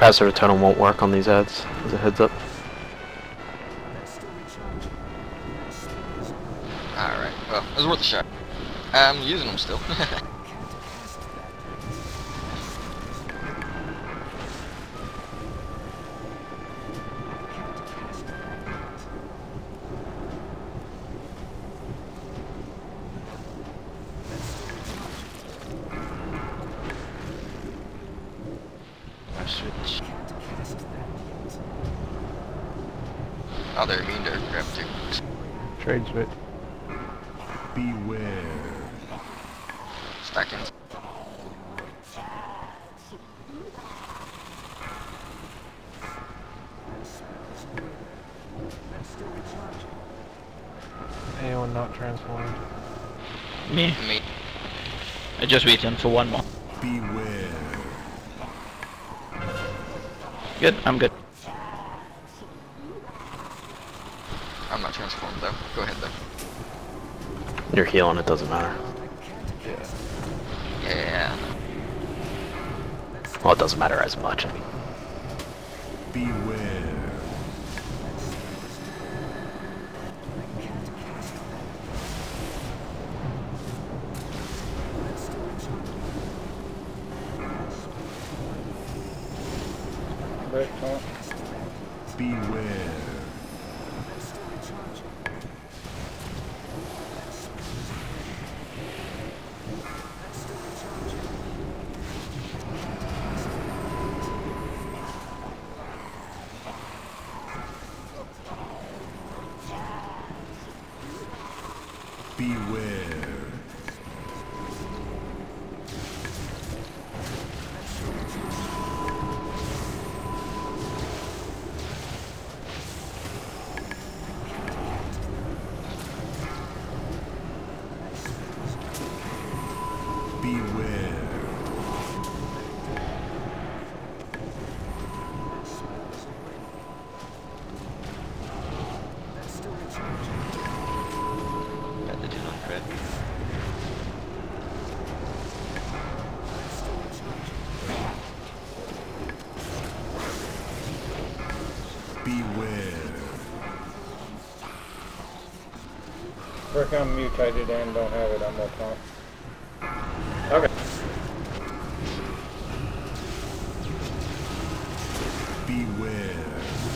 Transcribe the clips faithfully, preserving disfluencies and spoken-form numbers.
Passive Atonement won't work on these ads, as a heads up. Alright, well, it was worth a shot. I'm using them still. Switch. Oh, they're immune to grab too. Trade switch. Beware. Stacking. Anyone not transformed? Me. Me. I just waiting for one more. Beware. Good, I'm good. I'm not transformed though. Go ahead though. You're healing, it doesn't matter. Yeah. Yeah. Well, it doesn't matter as much. I mean. Beware. Beware. Beware. Beware. Got the two on crit. Beware. Work on mutated and don't have it, I'm gonna talk. Okay. Beware.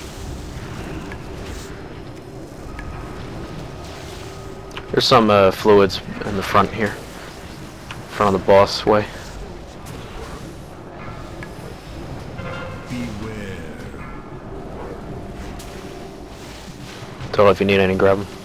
There's some uh, fluids in the front here. Front of the boss way. Beware. Tell if you need any, grab them.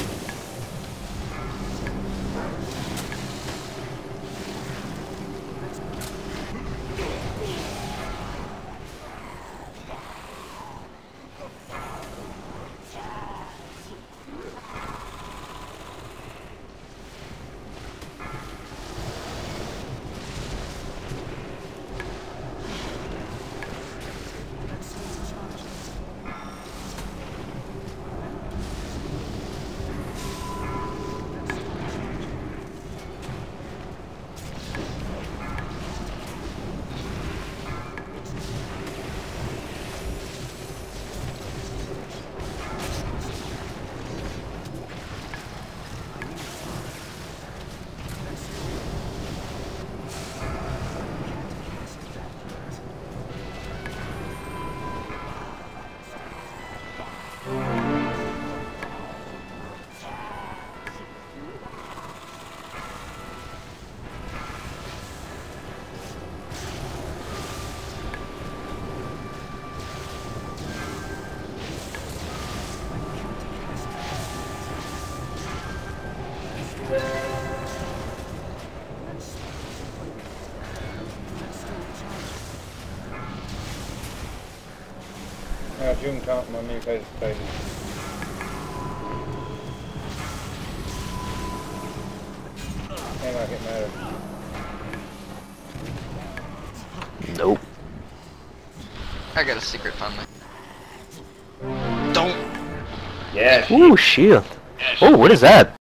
Now June counting on me if I hesitated. And I get mad at Nope. I got a secret finally. Don't. Yeah. Ooh, shield. Oh, what is that?